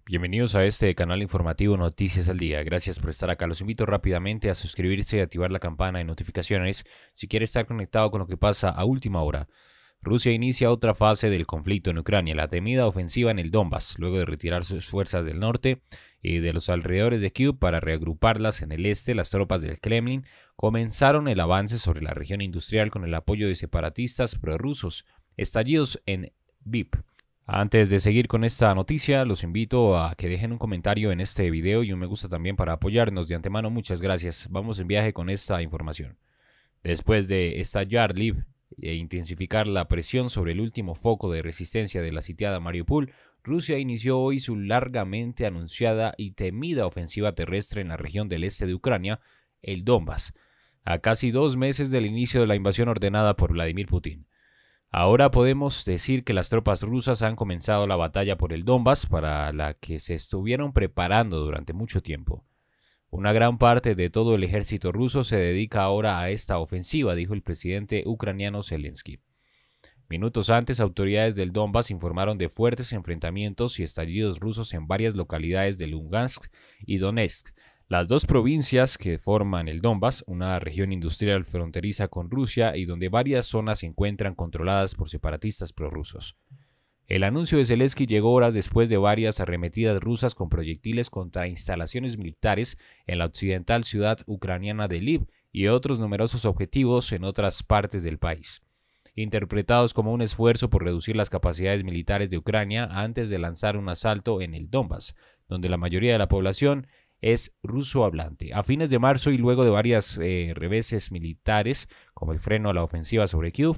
Bienvenidos a este canal informativo Noticias al Día. Gracias por estar acá. Los invito rápidamente a suscribirse y activar la campana de notificaciones si quiere estar conectado con lo que pasa a última hora. Rusia inicia otra fase del conflicto en Ucrania, la temida ofensiva en el Donbass, luego de retirar sus fuerzas del norte y de los alrededores de Kyiv para reagruparlas en el este. Las tropas del Kremlin comenzaron el avance sobre la región industrial con el apoyo de separatistas prorrusos, estallidos en Lviv. Antes de seguir con esta noticia, los invito a que dejen un comentario en este video y un me gusta también para apoyarnos. De antemano, muchas gracias. Vamos en viaje con esta información. Después de estallar Lviv e intensificar la presión sobre el último foco de resistencia de la sitiada Mariupol, Rusia inició hoy su largamente anunciada y temida ofensiva terrestre en la región del este de Ucrania, el Donbass, a casi 2 meses del inicio de la invasión ordenada por Vladimir Putin. Ahora podemos decir que las tropas rusas han comenzado la batalla por el Donbass, para la que se estuvieron preparando durante mucho tiempo. Una gran parte de todo el ejército ruso se dedica ahora a esta ofensiva, dijo el presidente ucraniano Zelensky. Minutos antes, autoridades del Donbass informaron de fuertes enfrentamientos y estallidos rusos en varias localidades de Lugansk y Donetsk, las dos provincias que forman el Donbass, una región industrial fronteriza con Rusia y donde varias zonas se encuentran controladas por separatistas prorrusos. El anuncio de Zelensky llegó horas después de varias arremetidas rusas con proyectiles contra instalaciones militares en la occidental ciudad ucraniana de Lviv y otros numerosos objetivos en otras partes del país, interpretados como un esfuerzo por reducir las capacidades militares de Ucrania antes de lanzar un asalto en el Donbass, donde la mayoría de la población es ruso hablante. A fines de marzo y luego de varias reveses militares, como el freno a la ofensiva sobre Kyiv,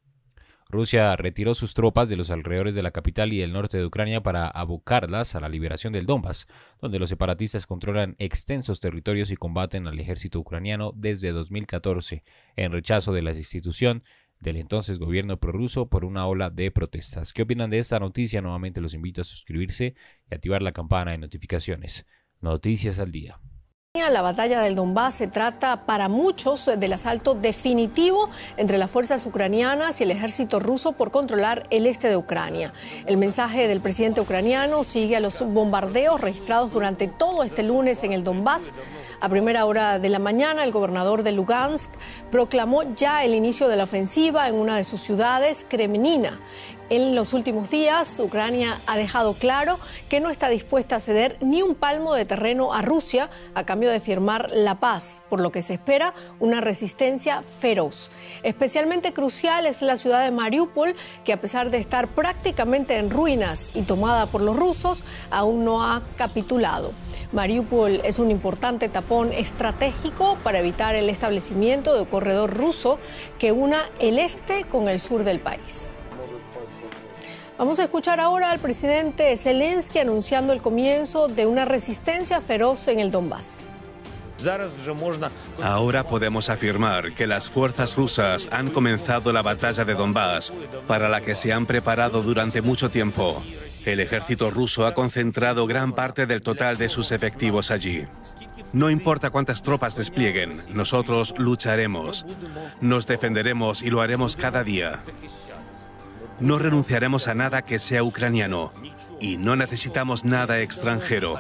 Rusia retiró sus tropas de los alrededores de la capital y del norte de Ucrania para abocarlas a la liberación del Donbass, donde los separatistas controlan extensos territorios y combaten al ejército ucraniano desde 2014, en rechazo de la institución del entonces gobierno prorruso por una ola de protestas. ¿Qué opinan de esta noticia? Nuevamente los invito a suscribirse y activar la campana de notificaciones. Noticias al Día. La batalla del Donbass se trata para muchos del asalto definitivo entre las fuerzas ucranianas y el ejército ruso por controlar el este de Ucrania. El mensaje del presidente ucraniano sigue a los bombardeos registrados durante todo este lunes en el Donbass. A primera hora de la mañana, el gobernador de Lugansk proclamó ya el inicio de la ofensiva en una de sus ciudades, Kremenina. En los últimos días, Ucrania ha dejado claro que no está dispuesta a ceder ni un palmo de terreno a Rusia a cambio de firmar la paz, por lo que se espera una resistencia feroz. Especialmente crucial es la ciudad de Mariupol, que a pesar de estar prácticamente en ruinas y tomada por los rusos, aún no ha capitulado. Mariupol es un importante tapón estratégico para evitar el establecimiento de un corredor ruso que una el este con el sur del país. Vamos a escuchar ahora al presidente Zelensky anunciando el comienzo de una resistencia feroz en el Donbass. Ahora podemos afirmar que las fuerzas rusas han comenzado la batalla de Donbass, para la que se han preparado durante mucho tiempo. El ejército ruso ha concentrado gran parte del total de sus efectivos allí. No importa cuántas tropas desplieguen, nosotros lucharemos. Nos defenderemos y lo haremos cada día. No renunciaremos a nada que sea ucraniano y no necesitamos nada extranjero.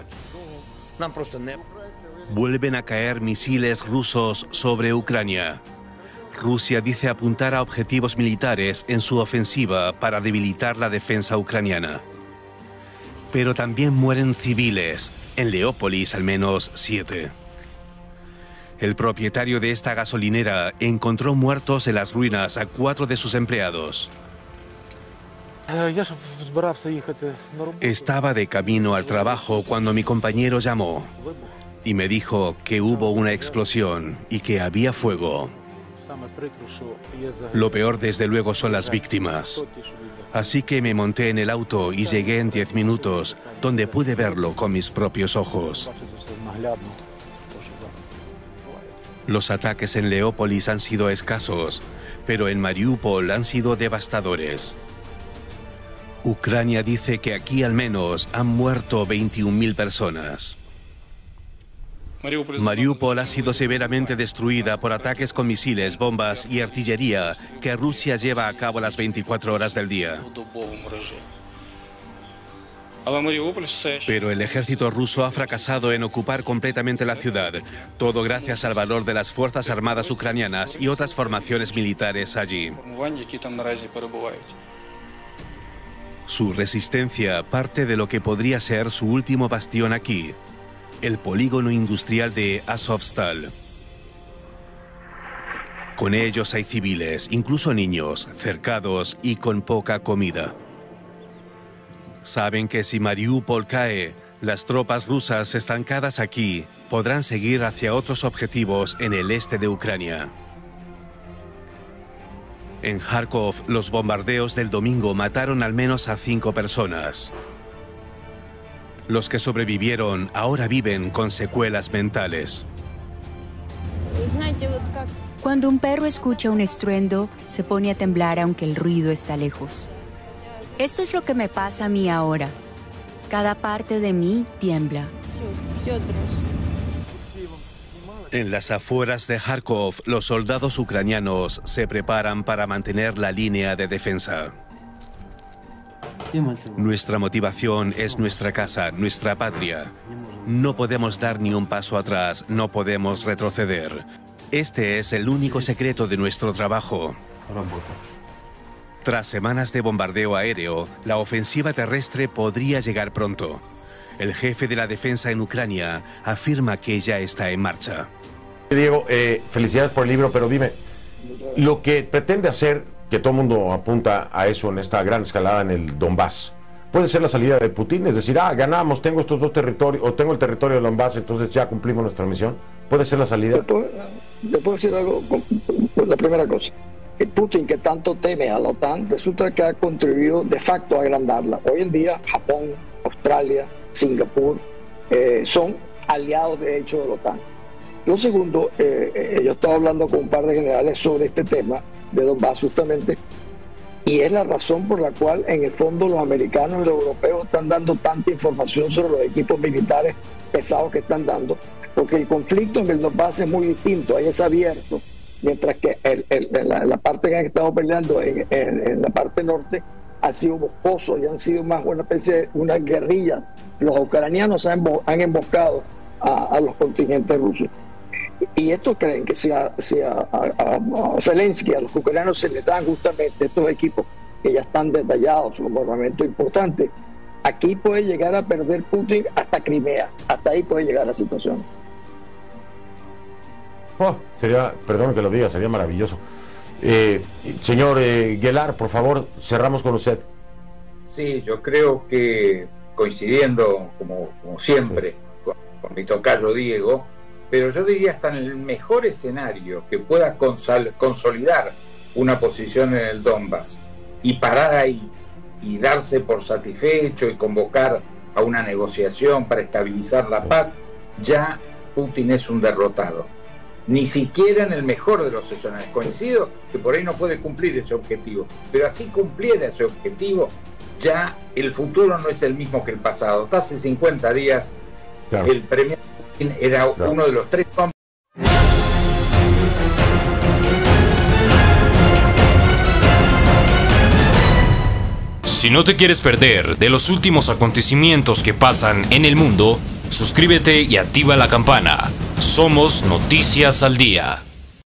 Vuelven a caer misiles rusos sobre Ucrania. Rusia dice apuntar a objetivos militares en su ofensiva para debilitar la defensa ucraniana. Pero también mueren civiles, en Leópolis al menos 7. El propietario de esta gasolinera encontró muertos en las ruinas a 4 de sus empleados. Estaba de camino al trabajo cuando mi compañero llamó y me dijo que hubo una explosión y que había fuego. Lo peor, desde luego, son las víctimas. Así que me monté en el auto y llegué en 10 minutos, donde pude verlo con mis propios ojos. Los ataques en Leópolis han sido escasos, pero en Mariupol han sido devastadores. Ucrania dice que aquí al menos han muerto 21.000 personas. Mariupol ha sido severamente destruida por ataques con misiles, bombas y artillería que Rusia lleva a cabo las 24 horas del día. Pero el ejército ruso ha fracasado en ocupar completamente la ciudad, todo gracias al valor de las Fuerzas Armadas ucranianas y otras formaciones militares allí. Su resistencia parte de lo que podría ser su último bastión aquí, el polígono industrial de Azovstal. Con ellos hay civiles, incluso niños, cercados y con poca comida. Saben que si Mariupol cae, las tropas rusas estancadas aquí podrán seguir hacia otros objetivos en el este de Ucrania. En Kharkov, los bombardeos del domingo mataron al menos a 5 personas. Los que sobrevivieron ahora viven con secuelas mentales. Cuando un perro escucha un estruendo, se pone a temblar aunque el ruido está lejos. Esto es lo que me pasa a mí ahora. Cada parte de mí tiembla. En las afueras de Kharkov, los soldados ucranianos se preparan para mantener la línea de defensa. Nuestra motivación es nuestra casa, nuestra patria. No podemos dar ni un paso atrás, no podemos retroceder. Este es el único secreto de nuestro trabajo. Tras semanas de bombardeo aéreo, la ofensiva terrestre podría llegar pronto. El jefe de la defensa en Ucrania afirma que ya está en marcha. Diego, felicidades por el libro, pero dime, lo que pretende hacer, que todo el mundo apunta a eso en esta gran escalada en el Donbass, puede ser la salida de Putin, es decir, ganamos, tengo estos dos territorios, o tengo el territorio de Donbass, entonces ya cumplimos nuestra misión. ¿Puede ser la salida? Te puedo decir algo, la primera cosa. Putin, que tanto teme a la OTAN, resulta que ha contribuido de facto a agrandarla. Hoy en día, Japón, Australia, Singapur son aliados de hecho de la OTAN. Lo segundo, yo estaba hablando con un par de generales sobre este tema de Donbass justamente, y es la razón por la cual en el fondo los americanos y los europeos están dando tanta información sobre los equipos militares pesados que están dando, porque el conflicto en el Donbass es muy distinto, ahí es abierto, mientras que la parte que han estado peleando en la parte norte ha sido boscoso y han sido más una especie de una guerrilla. Los ucranianos han emboscado a los contingentes rusos. Y estos creen que si a Zelensky, a los ucranianos se les dan justamente estos equipos que ya están detallados como armamento importante, aquí puede llegar a perder Putin hasta Crimea, hasta ahí puede llegar la situación. Sería, perdón que lo diga, sería maravilloso. Señor Guelar, por favor, cerramos con usted. Sí, yo creo que coincidiendo como siempre con mi tocayo Diego, pero yo diría hasta en el mejor escenario que pueda consolidar una posición en el Donbass y parar ahí y darse por satisfecho y convocar a una negociación para estabilizar la paz, ya Putin es un derrotado. Ni siquiera en el mejor de los escenarios. Coincido que por ahí no puede cumplir ese objetivo, pero así cumpliera ese objetivo, ya el futuro no es el mismo que el pasado. Hasta hace 50 días, claro, el premier Putin era uno de los 3 hombres. Si no te quieres perder de los últimos acontecimientos que pasan en el mundo, suscríbete y activa la campana. Somos Noticias al Día.